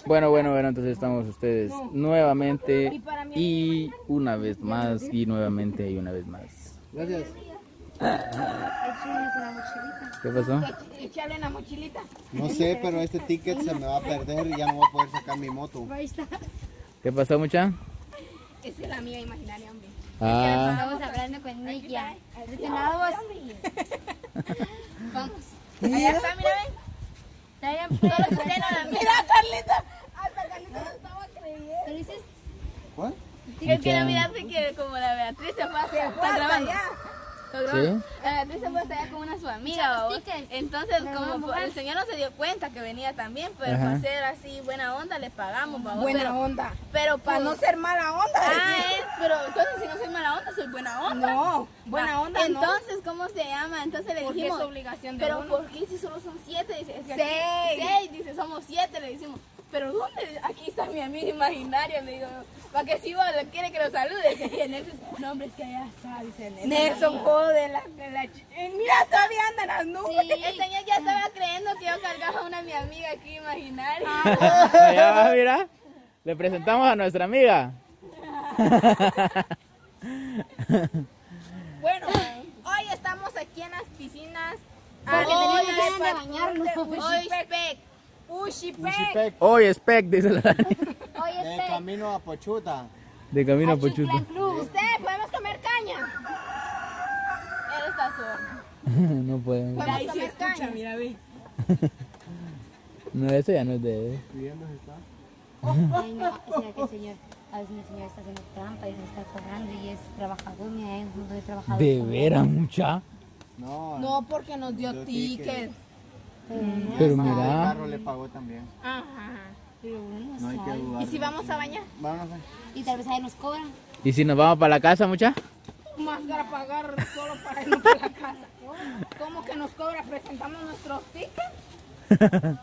Bueno, entonces estamos ustedes nuevamente y una vez más y nuevamente y una vez más. Gracias. ¿Qué pasó? Echarle en la mochilita. No sé, pero este ticket se me va a perder y ya no voy a poder sacar mi moto. Ahí está. ¿Qué pasó, mucha? Esa es la amiga imaginaria, hombre. Ah, Estamos hablando con Nikia. Vamos. Allá está, mira, ven. Mira, Carlita. Hasta Carlita no estaba creyendo. ¿Cuál? Es que no miraste que como la Beatriz se fue hacia está grabando. ¿sí? La Beatriz se fue hasta allá con una su amiga, babos. Entonces, como el señor no se dio cuenta que venía también, pero Ajá. para ser así buena onda le pagamos, babos. Buena onda. Pero Para no ser mala onda. pero entonces si no soy mala onda, soy buena onda. No, buena onda no. Entonces, ¿cómo se llama? Entonces le Porque dijimos. es obligación de pero uno. ¿por qué si solo son 7? Dice, es que aquí- Seis. 6, dice, somos 7, le decimos. Pero ¿dónde? Aquí está mi amiga imaginaria, le digo. ¿Para que si vos le quiere que lo salude? Y el Nelson, no, hombre, es que allá está, dice Nelson. Nelson, joder, mira, todavía andan las nubes. El señor ya estaba creyendo que yo cargaba a una mi amiga aquí imaginaria. Allá va, mira. Le presentamos a nuestra amiga. Bueno, hoy estamos aquí en las piscinas. Porque Hoy tenemos ganas de bañarnos. Ushipec. Hoy es Pec, dice la Hoy De es camino a Pochuta. de camino a Pochuta. Ustedes podemos comer caña. Él está solo. No podemos. Mira, ahí Podemos se comer escucha, caña. mira, ve. No, eso ya no es de él. Pidiéndose está. Ay, no, o sea que el señor, a veces el señor está haciendo trampa y se está cobrando y es trabajador, mira, hay un mundo de trabajadores. ¿De veras, mucha? No, No, porque nos dio Dio ticket. Pero El mira. carro le pagó también. Ajá. Pero uno No hay que sabe. dudar. ¿Y si vamos a bañar? Vamos a Y tal vez ahí nos cobran. ¿Y si nos vamos para la casa, mucha? Más para pagar solo para irnos para la casa. ¿Cómo que nos cobra? ¿Presentamos nuestros tickets?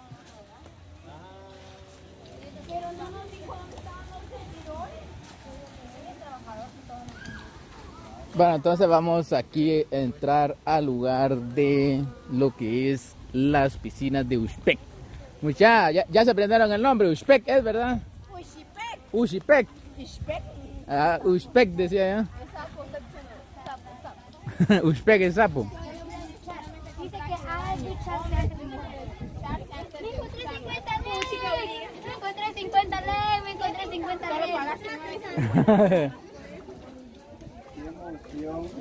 Bueno, entonces vamos aquí a entrar al lugar de lo que es las piscinas de Ushpec. Mucha, ya se aprendieron el nombre, Ushpec, ¿es verdad? Ushipec. Ushpec. Ushipec. Ah, Ushpec decía Es sapo, ya. Ushpec es sapo. Dice que hay ducharse antes de meter. Me encontré 50 leyes. Me encontré 50 leyes. Me encontré 50 Solo leyes. pagaste 9. Qué emoción.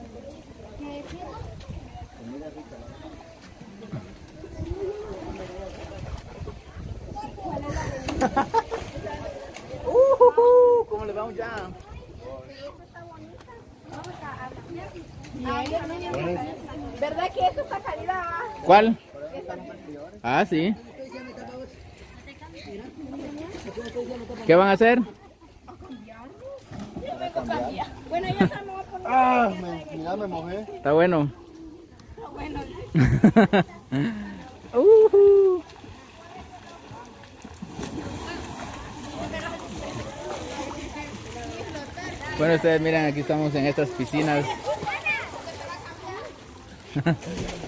¿Cómo le vamos ya? ¿Verdad que esto está calidad? ¿Cuál? Ah, sí. ¿Qué van a hacer? Bueno, ya se me va a poner. Ah, mira, me mojé. Está bueno. Bueno, Bueno, ustedes miren, aquí estamos en estas piscinas.